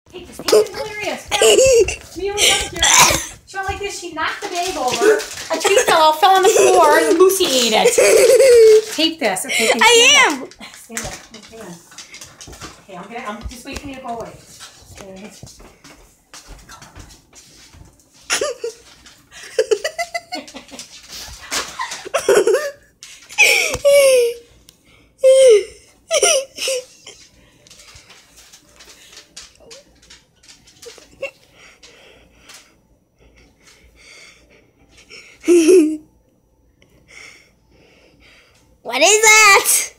Take this, hilarious. Mia was up here. She went like this, she knocked the bag over. A tree fell on the floor, and Lucy ate it. Take this. Okay, I am! Stand up. Okay, I'm just wait for me to go away. Okay. What is that?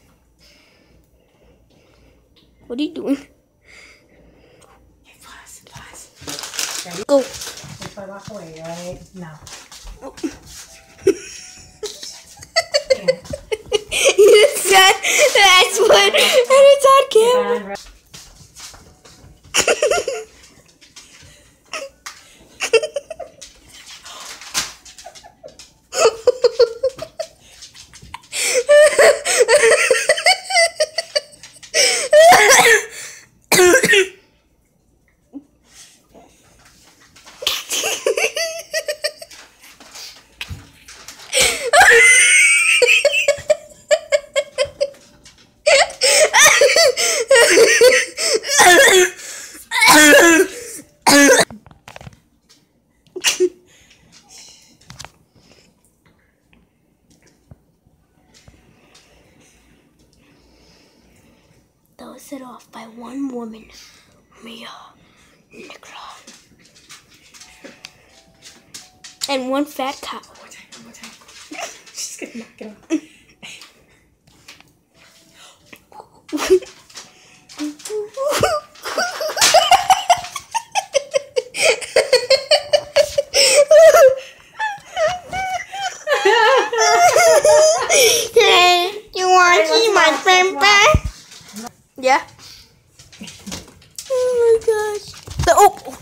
What are you doing? Okay, pause. Ready? Go. If I walk away, right? Now. Oh. You just said that's what, and it's on camera. That was set off by one woman, Mia Nicola, and one fat cow. One more time. She's gonna knock it off. You want to see my friend back? Yeah. Oh my gosh. I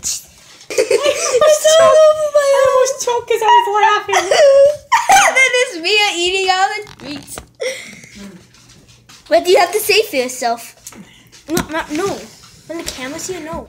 almost choked because I was laughing. That is Mia eating all the treats. What do you have to say for yourself? No. When the camera see you, no.